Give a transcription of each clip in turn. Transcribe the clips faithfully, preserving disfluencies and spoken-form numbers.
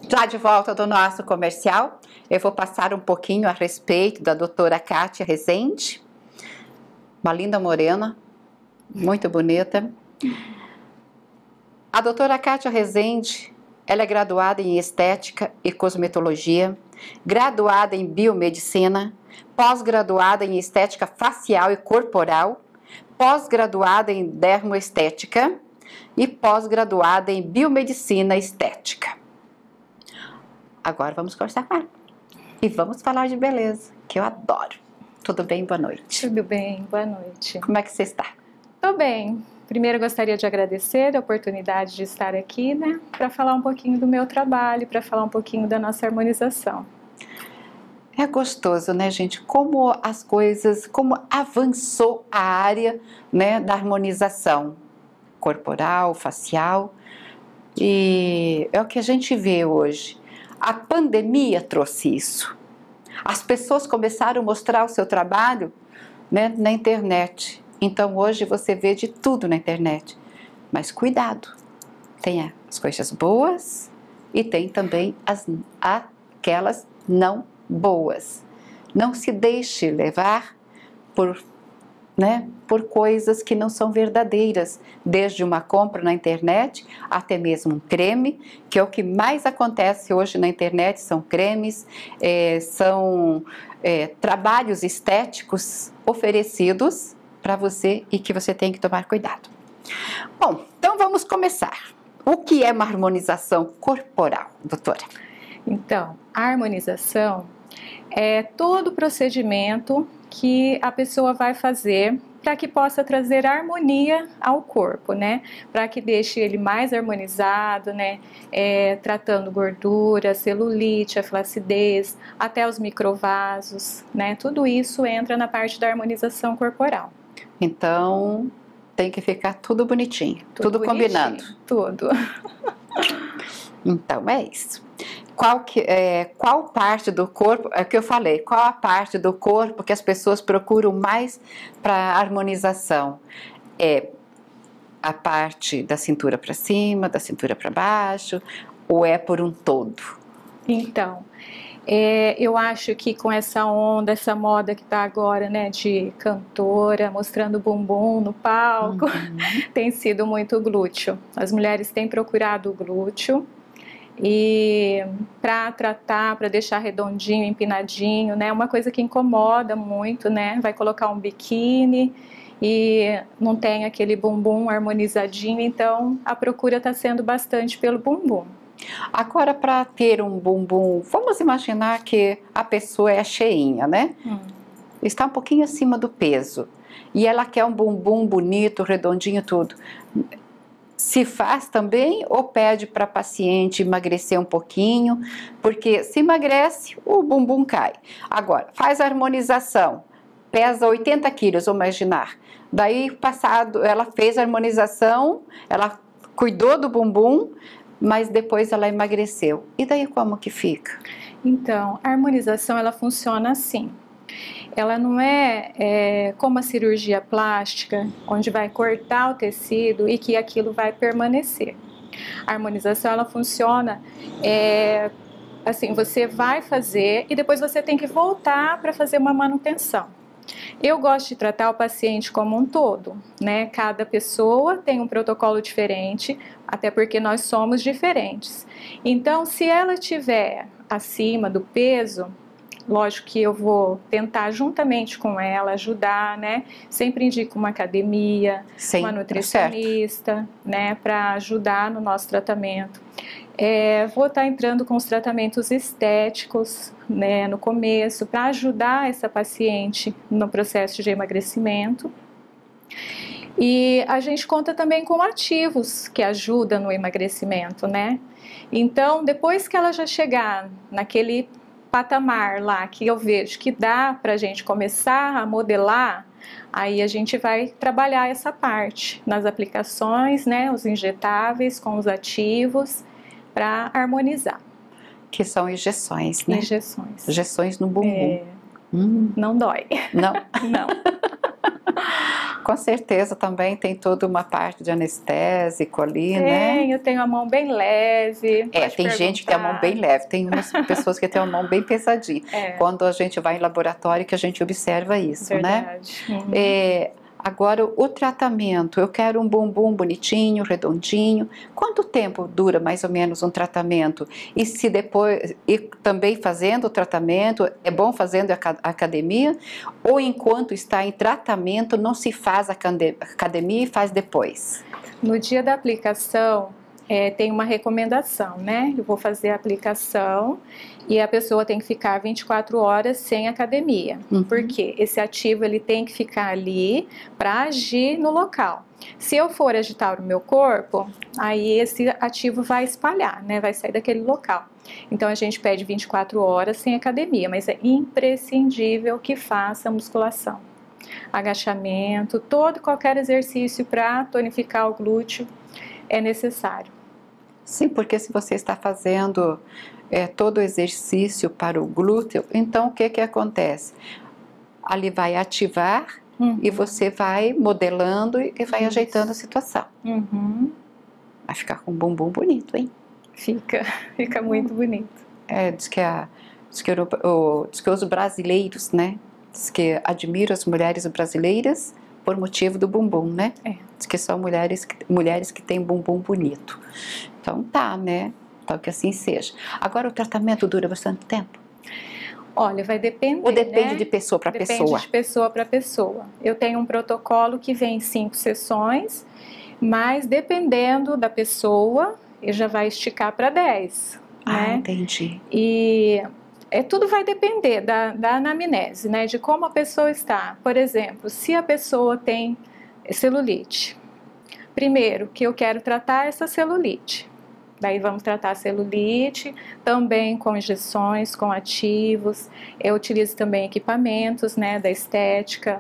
Já de volta do nosso comercial, eu vou passar um pouquinho a respeito da doutora Kátia Rezende, uma linda morena, muito bonita. A doutora Kátia Rezende, ela é graduada em Estética e Cosmetologia, graduada em Biomedicina, pós-graduada em Estética Facial e Corporal, pós-graduada em Dermoestética e pós-graduada em Biomedicina Estética. Agora vamos conversar com ela e vamos falar de beleza, que eu adoro. Tudo bem? Boa noite. Tudo bem, boa noite. Como é que você está? Tô bem. Primeiro gostaria de agradecer a oportunidade de estar aqui, né, para falar um pouquinho do meu trabalho, para falar um pouquinho da nossa harmonização. É gostoso, né, gente? Como as coisas, como avançou a área, né, da harmonização corporal, facial, e é o que a gente vê hoje. A pandemia trouxe isso. As pessoas começaram a mostrar o seu trabalho, né, na internet. Então hoje você vê de tudo na internet. Mas cuidado, tem as coisas boas e tem também as, aquelas não boas. Não se deixe levar por, né, por coisas que não são verdadeiras, desde uma compra na internet até mesmo um creme, que é o que mais acontece hoje na internet, são cremes, é, são é, trabalhos estéticos oferecidos para você e que você tem que tomar cuidado. Bom, então vamos começar. O que é uma harmonização corporal, doutora? Então, a harmonização é todo o procedimento que a pessoa vai fazer para que possa trazer harmonia ao corpo, né? Para que deixe ele mais harmonizado, né? É, tratando gordura, celulite, a flacidez, até os microvasos, né? Tudo isso entra na parte da harmonização corporal. Então, tem que ficar tudo bonitinho, tudo, tudo bonitinho, combinando. Tudo. Então, é isso. Qual, que, é, qual parte do corpo, é o que eu falei, qual a parte do corpo que as pessoas procuram mais para harmonização? É a parte da cintura para cima, da cintura para baixo, ou é por um todo? Então, é, eu acho que com essa onda, essa moda que está agora, né, de cantora, mostrando bumbum no palco, uhum. tem sido muito glúteo. As mulheres têm procurado o glúteo, e para tratar, para deixar redondinho, empinadinho, né, uma coisa que incomoda muito, né, vai colocar um biquíni e não tem aquele bumbum harmonizadinho, então a procura está sendo bastante pelo bumbum. Agora, para ter um bumbum, vamos imaginar que a pessoa é cheinha, né? Hum. Está um pouquinho acima do peso e ela quer um bumbum bonito, redondinho, tudo. Se faz também ou pede para a paciente emagrecer um pouquinho, porque se emagrece, o bumbum cai. Agora, faz a harmonização, pesa oitenta quilos, vamos imaginar. Daí, passado, ela fez a harmonização, ela cuidou do bumbum, mas depois ela emagreceu. E daí como que fica? Então, a harmonização ela funciona assim. Ela não é, é como a cirurgia plástica, onde vai cortar o tecido e que aquilo vai permanecer. A harmonização ela funciona é, assim, você vai fazer e depois você tem que voltar para fazer uma manutenção. Eu gosto de tratar o paciente como um todo, né? Cada pessoa tem um protocolo diferente, até porque nós somos diferentes. Então, se ela estiver acima do peso, lógico que eu vou tentar juntamente com ela ajudar, né? Sempre indico uma academia, Sim, uma nutricionista, né? Para ajudar no nosso tratamento. É, vou estar entrando com os tratamentos estéticos, né, no começo, para ajudar essa paciente no processo de emagrecimento. E a gente conta também com ativos que ajudam no emagrecimento, né? Então, depois que ela já chegar naquele patamar lá que eu vejo que dá para a gente começar a modelar, aí a gente vai trabalhar essa parte nas aplicações, né, os injetáveis com os ativos, para harmonizar. Que são injeções, né? Injeções. Injeções no bumbum. É, hum. Não dói. Não? Não. com certeza também tem toda uma parte de anestésico ali, né? Tenho, eu tenho a mão bem leve. É, pode tem gente que tem a mão bem perguntar. leve, tem umas pessoas que têm a mão bem pesadinha. É. Quando a gente vai em laboratório que a gente observa isso, né? Verdade. Uhum. É, agora, o tratamento, eu quero um bumbum bonitinho, redondinho. Quanto tempo dura mais ou menos um tratamento? E se depois, e também fazendo o tratamento, é bom fazendo a aca- academia? Ou enquanto está em tratamento, não se faz a cande- academia e faz depois? No dia da aplicação, é, tem uma recomendação, né? Eu vou fazer a aplicação e a pessoa tem que ficar vinte e quatro horas sem academia. Uhum. Porque esse ativo ele tem que ficar ali para agir no local. Se eu for agitar o meu corpo, aí esse ativo vai espalhar, né? Vai sair daquele local. Então a gente pede vinte e quatro horas sem academia, mas é imprescindível que faça musculação. Agachamento, todo e qualquer exercício para tonificar o glúteo é necessário. Sim, porque se você está fazendo é, todo o exercício para o glúteo, então o que que acontece? Ali vai ativar Uhum. e você vai modelando e vai Isso. ajeitando a situação. Uhum. Vai ficar com um bumbum bonito, hein? Fica, fica muito bonito. É, diz que, a, diz, que o, o, diz que os brasileiros, né? Diz que admiram as mulheres brasileiras por motivo do bumbum, né? É. Diz que são mulheres, mulheres que têm bumbum bonito. Então tá, né? Então que assim seja. Agora o tratamento dura bastante tempo? Olha, vai depender, Ou depende né? de pessoa para pessoa? Depende de pessoa para pessoa. Eu tenho um protocolo que vem em cinco sessões, mas dependendo da pessoa, ele já vai esticar para dez, Ah, né? entendi. E é, tudo vai depender da, da anamnese, né? De como a pessoa está. Por exemplo, se a pessoa tem celulite, primeiro que eu quero tratar essa celulite. Daí vamos tratar a celulite, também com injeções, com ativos. Eu utilizo também equipamentos, né, da estética.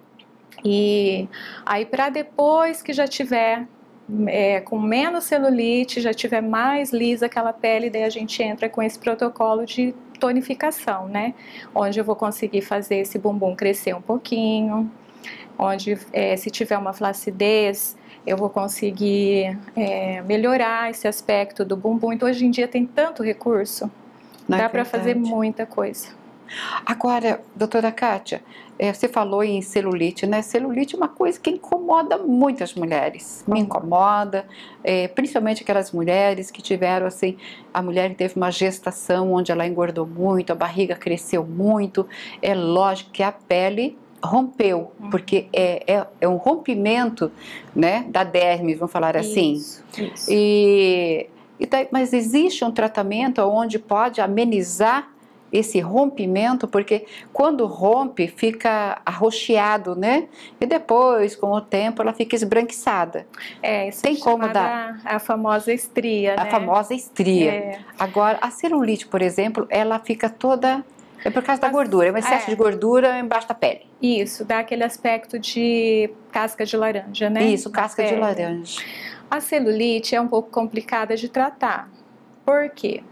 E aí para depois que já tiver é, com menos celulite, já tiver mais lisa aquela pele, daí a gente entra com esse protocolo de tonificação, né? Onde eu vou conseguir fazer esse bumbum crescer um pouquinho, onde é, se tiver uma flacidez, eu vou conseguir é, melhorar esse aspecto do bumbum. Então hoje em dia tem tanto recurso, Não é dá para fazer verdade? muita coisa. Agora, doutora Kátia, é, você falou em celulite, né? Celulite é uma coisa que incomoda muitas mulheres. Me incomoda, é, principalmente aquelas mulheres que tiveram, assim, a mulher que teve uma gestação onde ela engordou muito, a barriga cresceu muito. É lógico que a pele rompeu, porque é, é, é um rompimento, né, da dermis, vamos falar assim. Isso, isso. E, e daí, mas existe um tratamento onde pode amenizar esse rompimento, porque quando rompe fica arroxeado, né? E depois, com o tempo, ela fica esbranquiçada. É, isso Tem é como chamada dar a famosa estria, a né? famosa estria. É. Agora, a celulite, por exemplo, ela fica toda... É por causa da Mas- gordura, é um excesso é. de gordura embaixo da pele. Isso, dá aquele aspecto de casca de laranja, né? Isso, Na casca de pele. laranja. A celulite é um pouco complicada de tratar. Por quê?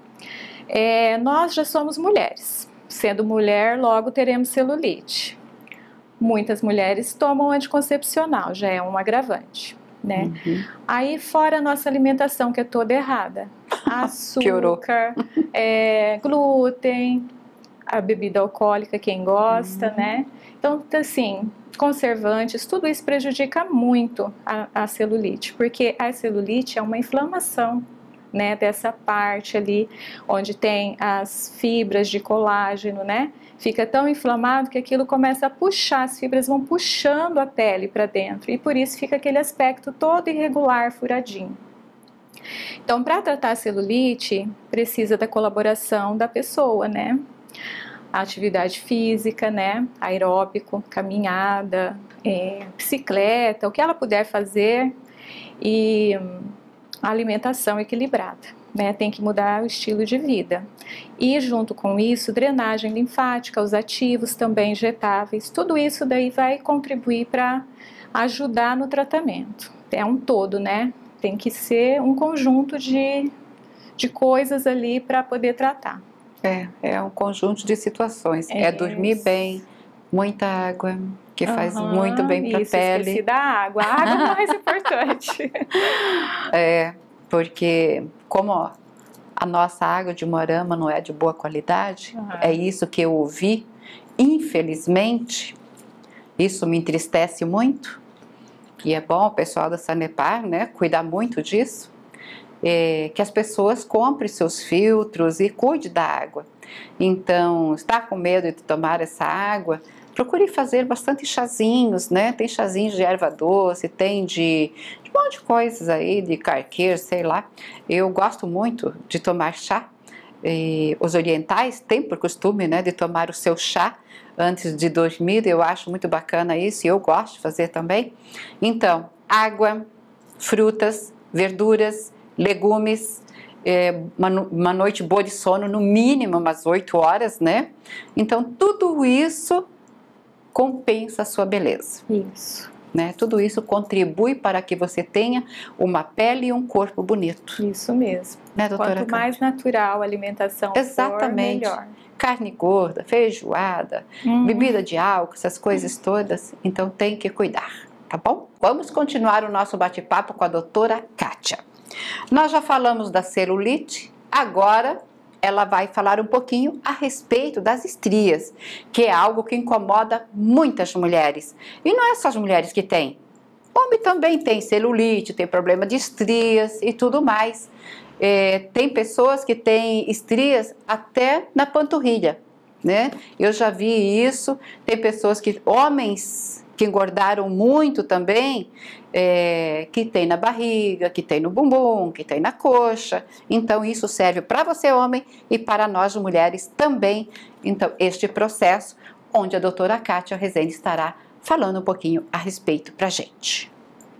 É, nós já somos mulheres. Sendo mulher, logo teremos celulite. Muitas mulheres tomam anticoncepcional, já é um agravante, né? Uhum. Aí, fora a nossa alimentação, que é toda errada. Piorou. Açúcar, é, glúten, a bebida alcoólica, quem gosta, Uhum. né? Então, assim, conservantes, tudo isso prejudica muito a, a celulite, porque a celulite é uma inflamação, né, dessa parte ali, onde tem as fibras de colágeno, né? Fica tão inflamado que aquilo começa a puxar, as fibras vão puxando a pele para dentro, e por isso fica aquele aspecto todo irregular, furadinho. Então, para tratar a celulite, precisa da colaboração da pessoa, né? A atividade física, né, aeróbico, caminhada, é, bicicleta, o que ela puder fazer, e hum, a alimentação equilibrada, né, tem que mudar o estilo de vida. E junto com isso, drenagem linfática, os ativos também injetáveis, tudo isso daí vai contribuir para ajudar no tratamento. É um todo, né, tem que ser um conjunto de, de coisas ali para poder tratar. É, é um conjunto de situações. É, É dormir isso. bem, muita água, que faz Aham, muito bem para a isso, pele. Esqueci da água, a água é o mais importante. É, porque como ó, a nossa água de Moarama não é de boa qualidade, Ah. é isso que eu ouvi, infelizmente, isso me entristece muito, e é bom o pessoal da Sanepar, né, cuidar muito disso, é, que as pessoas comprem seus filtros e cuide da água. Então, está com medo de tomar essa água, procure fazer bastante chazinhos, né? Tem chazinhos de erva doce, tem de, de um monte de coisas aí, de carqueiro, sei lá. Eu gosto muito de tomar chá. E os orientais têm por costume, né, de tomar o seu chá antes de dormir. Eu acho muito bacana isso e eu gosto de fazer também. Então, água, frutas, verduras, legumes, é, uma, uma noite boa de sono, no mínimo umas oito horas, né? Então, tudo isso compensa a sua beleza. Isso. Né? Tudo isso contribui para que você tenha uma pele e um corpo bonito. Isso mesmo. Né, doutora Quanto Cátia? mais natural a alimentação Exatamente. for, melhor. Carne gorda, feijoada, Hum. bebida de álcool, essas coisas todas, então tem que cuidar, tá bom? Vamos continuar o nosso bate-papo com a doutora Kátia. Nós já falamos da celulite, agora ela vai falar um pouquinho a respeito das estrias, que é algo que incomoda muitas mulheres. E não é só as mulheres que têm. Homem também tem celulite, tem problema de estrias e tudo mais. É, tem pessoas que têm estrias até na panturrilha, né? Eu já vi isso. Tem pessoas que, homens que engordaram muito também, é, que tem na barriga, que tem no bumbum, que tem na coxa. Então isso serve para você homem e para nós mulheres também. Então este processo onde a doutora Kátia Rezende estará falando um pouquinho a respeito pra gente.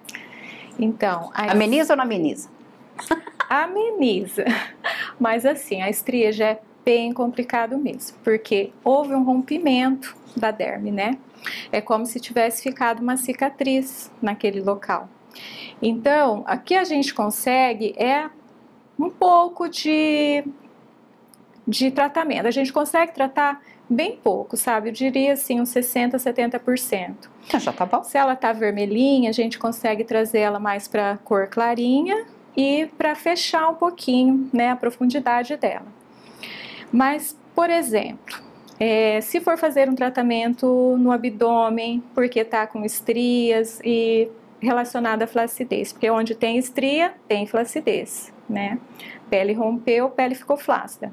Então, a ameniza ou não ameniza? Ameniza, mas assim, a estria já é bem complicado mesmo, porque houve um rompimento da derme, né? É como se tivesse ficado uma cicatriz naquele local. Então, o que a gente consegue é um pouco de, de tratamento. A gente consegue tratar bem pouco, sabe? Eu diria assim, uns sessenta, setenta por cento. Já tá bom. Se ela tá vermelhinha, a gente consegue trazer ela mais para cor clarinha e para fechar um pouquinho, né, a profundidade dela. Mas, por exemplo, é, se for fazer um tratamento no abdômen, porque tá com estrias e relacionada à flacidez, porque onde tem estria, tem flacidez, né? Pele rompeu, pele ficou flácida.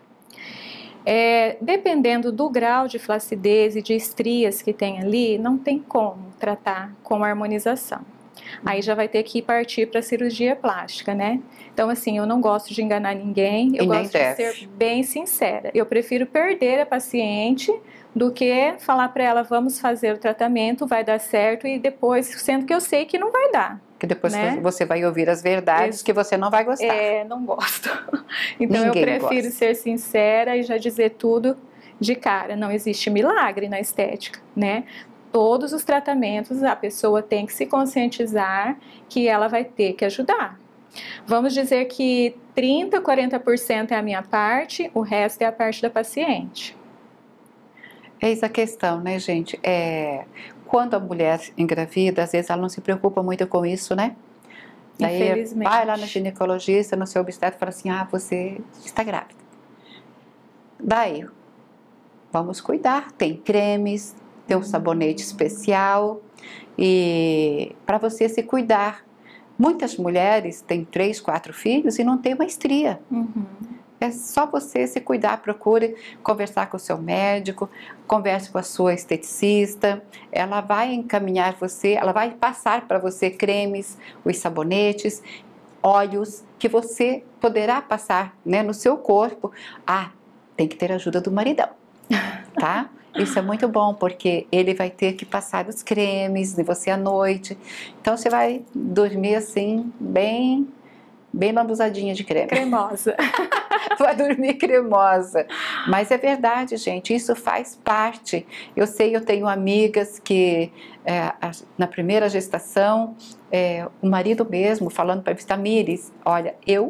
É, dependendo do grau de flacidez e de estrias que tem ali, não tem como tratar com harmonização. Aí já vai ter que partir para cirurgia plástica, né? Então, assim, eu não gosto de enganar ninguém, eu E nem gosto de deve. ser bem sincera. Eu prefiro perder a paciente do que falar para ela, vamos fazer o tratamento, vai dar certo, e depois, sendo que eu sei que não vai dar. Que depois né? você vai ouvir as verdades Esse, que você não vai gostar. É, não gosto. Então Ninguém eu prefiro gosta. ser sincera e já dizer tudo de cara. Não existe milagre na estética, né? Todos os tratamentos a pessoa tem que se conscientizar que ela vai ter que ajudar. Vamos dizer que trinta, quarenta por cento é a minha parte, o resto é a parte da paciente. Eis a questão, né, gente? É, quando a mulher engravida, às vezes ela não se preocupa muito com isso, né? Daí Infelizmente. vai lá no ginecologista, no seu obstetra, e fala assim, ah, você está grávida. Daí, vamos cuidar, tem cremes, tem um sabonete especial, e para você se cuidar. Muitas mulheres têm três, quatro filhos e não tem uma estria. Uhum. É só você se cuidar, procure conversar com o seu médico, converse com a sua esteticista, ela vai encaminhar você, ela vai passar para você cremes, os sabonetes, óleos que você poderá passar, né, no seu corpo. Ah, tem que ter a ajuda do maridão, tá? Isso é muito bom, porque ele vai ter que passar os cremes de você à noite. Então você vai dormir assim, bem, bem lambusadinha de creme. Cremosa. Vai dormir cremosa. Mas é verdade, gente, isso faz parte. Eu sei, eu tenho amigas que é, na primeira gestação, é, o marido mesmo falando para a Tamires, olha, eu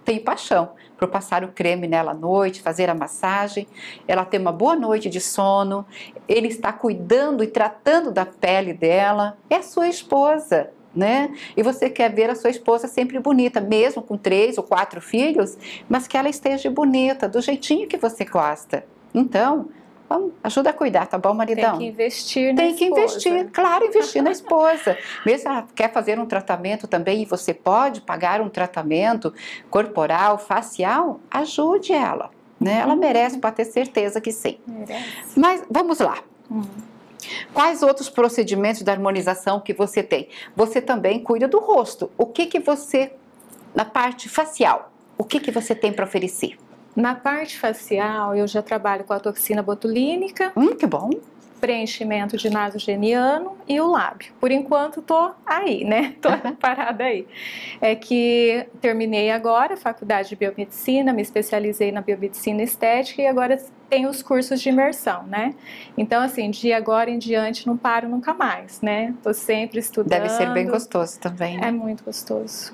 tem paixão por passar o creme nela à noite, fazer a massagem, ela tem uma boa noite de sono, ele está cuidando e tratando da pele dela, é a sua esposa, né? E você quer ver a sua esposa sempre bonita, mesmo com três ou quatro filhos, mas que ela esteja bonita, do jeitinho que você gosta. Então, vamos, ajuda a cuidar, tá bom, maridão? Tem que investir na Tem que esposa. investir, claro, investir na esposa. Mesmo se ela quer fazer um tratamento também, e você pode pagar um tratamento corporal, facial, ajude ela, né? Ela merece, pode ter certeza que sim. Merece. Mas vamos lá. Hum. Quais outros procedimentos de harmonização que você tem? Você também cuida do rosto. O que que você, na parte facial, o que que você tem para oferecer? Na parte facial, eu já trabalho com a toxina botulínica, Hum, que bom. preenchimento de nasogeniano e o lábio. Por enquanto, tô aí, né? Tô parada aí. É que terminei agora a faculdade de biomedicina, me especializei na biomedicina estética e agora tenho os cursos de imersão, né? Então, assim, de agora em diante não paro nunca mais, né? Tô sempre estudando. Deve ser bem gostoso também, né? É muito gostoso.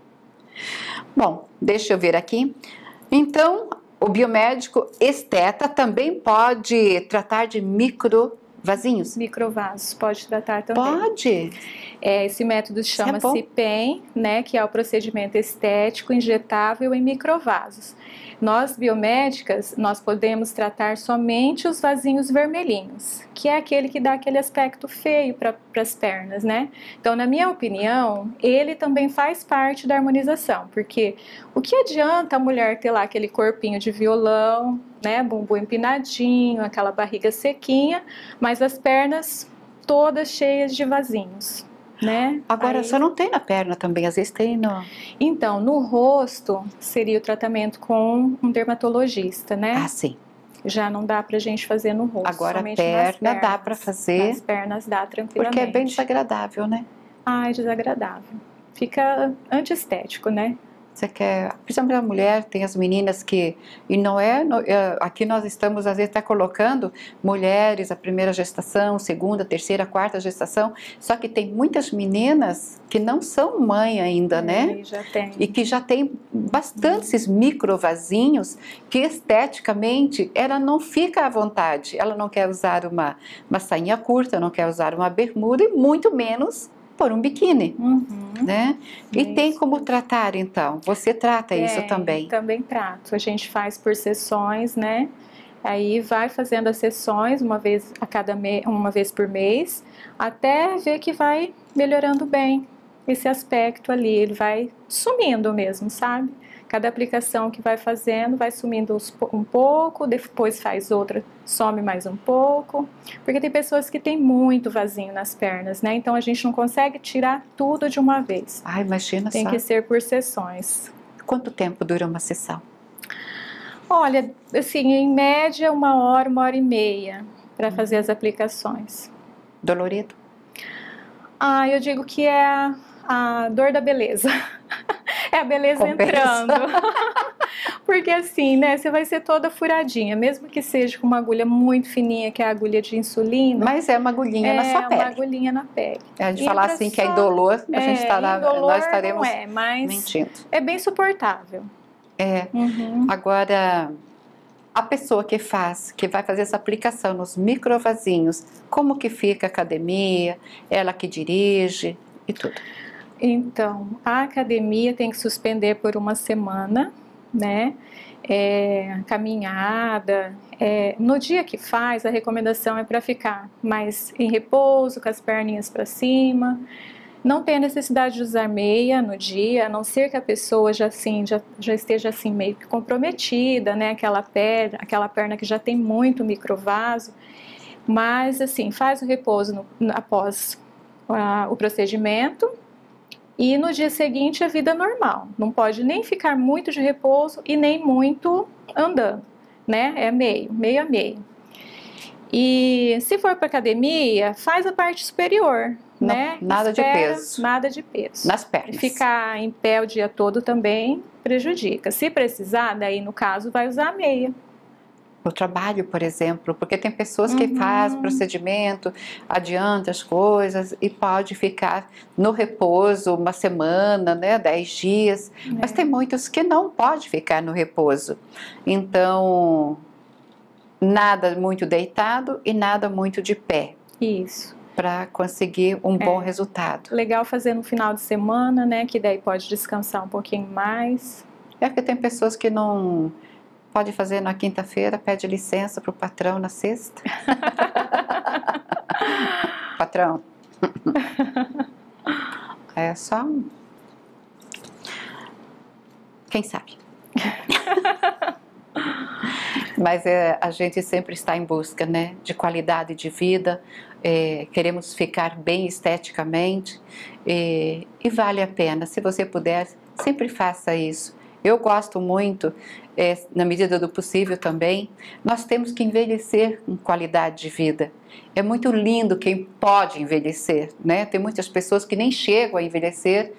Bom, deixa eu ver aqui. Então, o biomédico esteta também pode tratar de microvasinhos? Microvasos, pode tratar também. Pode? É, esse método chama-se é P E M, né, que é o procedimento estético injetável em microvasos. Nós, biomédicas, nós podemos tratar somente os vasinhos vermelhinhos, que é aquele que dá aquele aspecto feio para as pernas, né? Então, na minha opinião, ele também faz parte da harmonização, porque o que adianta a mulher ter lá aquele corpinho de violão, né, bumbum empinadinho, aquela barriga sequinha, mas as pernas todas cheias de vasinhos, né? Agora, Aí... só não tem na perna também, às vezes tem no... Então, no rosto, seria o tratamento com um dermatologista, né? Ah, sim. Já não dá pra gente fazer no rosto. Agora, somente perna nas pernas. dá pra fazer. Nas pernas dá tranquilamente. Porque é bem desagradável, né? Ai, desagradável. Fica antiestético, né? Você quer, principalmente a mulher, tem as meninas que, e não é, aqui nós estamos às vezes até colocando mulheres, a primeira gestação, segunda, terceira, quarta gestação, só que tem muitas meninas que não são mãe ainda, é, né? Já tem. E que já tem bastante esses microvasinhos que esteticamente ela não fica à vontade, ela não quer usar uma, uma sainha curta, não quer usar uma bermuda e muito menos por um biquíni, uhum. né? E Isso. tem como tratar, então? Você trata é, isso também? Também trato. A gente faz por sessões, né? Aí vai fazendo as sessões uma vez a cada me... uma vez por mês, até ver que vai melhorando bem esse aspecto ali. Ele vai sumindo mesmo, sabe? Cada aplicação que vai fazendo vai sumindo um pouco, depois faz outra, some mais um pouco. Porque tem pessoas que têm muito vasinho nas pernas, né? Então a gente não consegue tirar tudo de uma vez. Ah, imagina Tem só. que ser por sessões. Quanto tempo dura uma sessão? Olha, assim, em média uma hora, uma hora e meia para fazer as aplicações. Dolorido? Ah, eu digo que é a, a dor da beleza. É a beleza Compensa. entrando. Porque assim, né, você vai ser toda furadinha, mesmo que seja com uma agulha muito fininha, que é a agulha de insulina. Mas é uma agulhinha é na sua pele. É uma agulhinha na pele. É de E falar pra assim que é só- indolor, a gente é, estará, indolor nós estaremos não é, mas mentindo. é bem suportável. É. Uhum. Agora, a pessoa que faz, que vai fazer essa aplicação nos microvasinhos, como que fica a academia, ela que dirige e tudo? Então, a academia tem que suspender por uma semana, né? É, caminhada. É, no dia que faz, a recomendação é para ficar mais em repouso, com as perninhas para cima. Não tem a necessidade de usar meia no dia, a não ser que a pessoa já, assim, já, já esteja assim meio que comprometida, né? Aquela perna, aquela perna que já tem muito microvaso. Mas, assim, faz o repouso no, após uh, o procedimento. E no dia seguinte a vida normal, não pode nem ficar muito de repouso e nem muito andando, né? É meio, meio a meio. E se for para academia, faz a parte superior, Não, né? nada de Espera, peso. Nada de peso. Nas pernas. Ficar em pé o dia todo também prejudica. Se precisar, daí no caso vai usar a meia. o trabalho, por exemplo, porque tem pessoas que Uhum. fazem procedimento, adianta as coisas e pode ficar no repouso uma semana, né, dez dias, É. mas tem muitos que não pode ficar no repouso. Então, nada muito deitado e nada muito de pé. Isso. Para conseguir um bom É. resultado. Legal fazer no final de semana, né, que daí pode descansar um pouquinho mais. É porque tem pessoas que não pode fazer na quinta-feira, pede licença para o patrão na sexta. Patrão. É só um... Quem sabe? Mas é, a gente sempre está em busca, né, de qualidade de vida, é, queremos ficar bem esteticamente e, e vale a pena. Se você puder, sempre faça isso. Eu gosto muito, é, na medida do possível também, nós temos que envelhecer com qualidade de vida. É muito lindo quem pode envelhecer, né? Tem muitas pessoas que nem chegam a envelhecer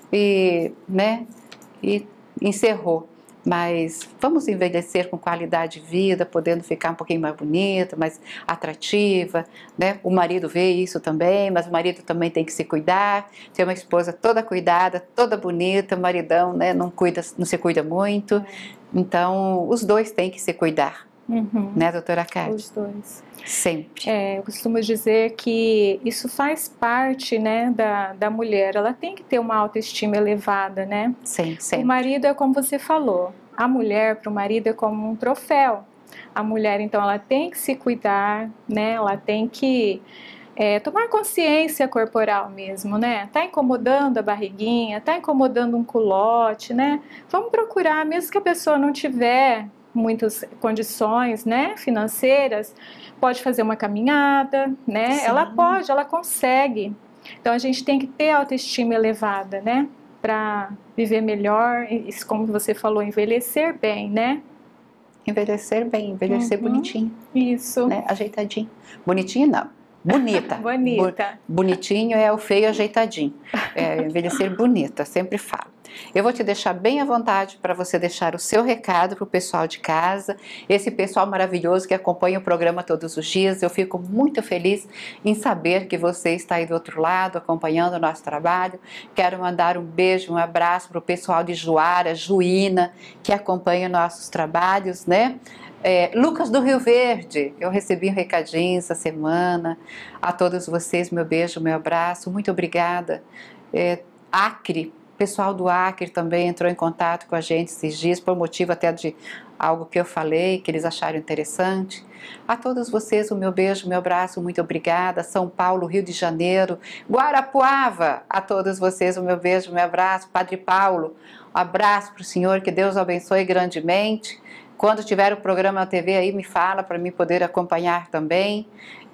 e, né, e encerrou. Mas vamos envelhecer com qualidade de vida, podendo ficar um pouquinho mais bonita, mais atrativa, né? O marido vê isso também, mas o marido também tem que se cuidar. Ter uma esposa toda cuidada, toda bonita, o maridão, né, não cuida, não se cuida muito. Então, os dois têm que se cuidar, Uhum. né, doutora Cátia? Os dois. Sempre. É, eu costumo dizer que isso faz parte, né, da, da mulher. Ela tem que ter uma autoestima elevada, né? Sim, O sempre. marido é como você falou. A mulher para o marido é como um troféu. A mulher, então, ela tem que se cuidar, né? Ela tem que é, tomar consciência corporal mesmo, né? Tá incomodando a barriguinha, tá incomodando um culote, né? Vamos procurar, mesmo que a pessoa não tiver muitas condições, né, financeiras, pode fazer uma caminhada, né? Sim. Ela pode, ela consegue. Então a gente tem que ter autoestima elevada, né? Para viver melhor, isso, como você falou, envelhecer bem, né? Envelhecer bem, envelhecer Uhum. bonitinho, Isso. né? Ajeitadinho. Bonitinho não, bonita. Bonita. Bu- bonitinho é o feio ajeitadinho. É, envelhecer bonita, sempre falo. Eu vou te deixar bem à vontade para você deixar o seu recado para o pessoal de casa, esse pessoal maravilhoso que acompanha o programa todos os dias. Eu fico muito feliz em saber que você está aí do outro lado, acompanhando o nosso trabalho. Quero mandar um beijo, um abraço para o pessoal de Juara, Juína, que acompanha nossos trabalhos, né? É, Lucas do Rio Verde, eu recebi um recadinho essa semana. A todos vocês, meu beijo, meu abraço, muito obrigada. É, Acre, pessoal do Acre também entrou em contato com a gente esses dias, por motivo até de algo que eu falei, que eles acharam interessante. A todos vocês, o meu beijo, meu abraço, muito obrigada. São Paulo, Rio de Janeiro, Guarapuava, a todos vocês, o meu beijo, meu abraço. Padre Paulo, um abraço para o senhor, que Deus o abençoe grandemente. Quando tiver o programa na T V aí, me fala para mim poder acompanhar também.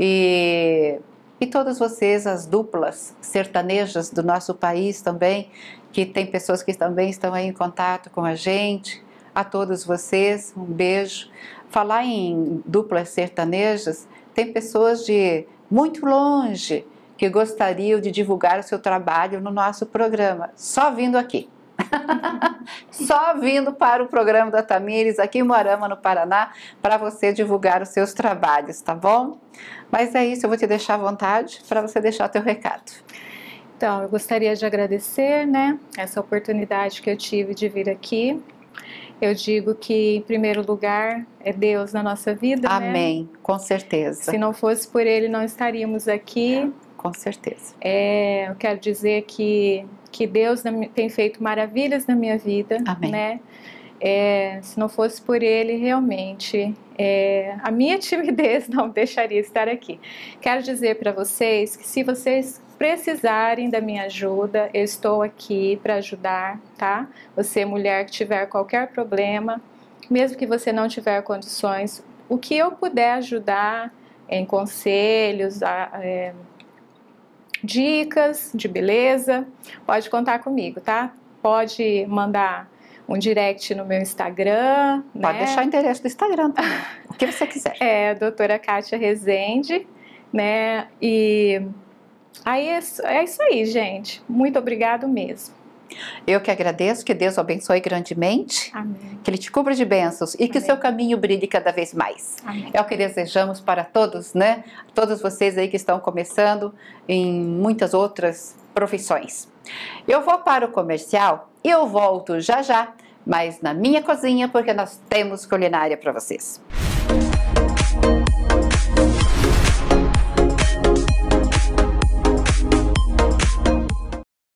E, e todos vocês, as duplas sertanejas do nosso país também, que tem pessoas que também estão aí em contato com a gente. A todos vocês, um beijo. Falar em duplas sertanejas, tem pessoas de muito longe que gostariam de divulgar o seu trabalho no nosso programa, só vindo aqui. Só vindo para o programa da Tamires aqui em Moarama, no Paraná, para você divulgar os seus trabalhos, tá bom? Mas é isso, eu vou te deixar à vontade para você deixar o teu recado. Então, eu gostaria de agradecer, né, essa oportunidade que eu tive de vir aqui. Eu digo que, em primeiro lugar, é Deus na nossa vida, Amém, né? com certeza. Se não fosse por Ele, não estaríamos aqui. Com certeza. É, eu quero dizer que, que Deus tem feito maravilhas na minha vida, Amém. né? É, se não fosse por Ele, realmente, é, a minha timidez não deixaria estar aqui. Quero dizer para vocês que se vocês precisarem da minha ajuda, eu estou aqui para ajudar, tá? Você, mulher, que tiver qualquer problema, mesmo que você não tiver condições, o que eu puder ajudar em conselhos, é, dicas de beleza, pode contar comigo, tá? Pode mandar um direct no meu Instagram, Pode né? deixar o endereço do Instagram também, o que você quiser. É, doutora Cátia Rezende, né? E aí é, é isso aí, gente. Muito obrigado mesmo. Eu que agradeço, que Deus o abençoe grandemente, Amém. que Ele te cubra de bênçãos e que o Amém. seu caminho brilhe cada vez mais. Amém. É o que desejamos para todos, né? Todos vocês aí que estão começando em muitas outras profissões. Eu vou para o comercial e eu volto já já, mas na minha cozinha, porque nós temos culinária para vocês.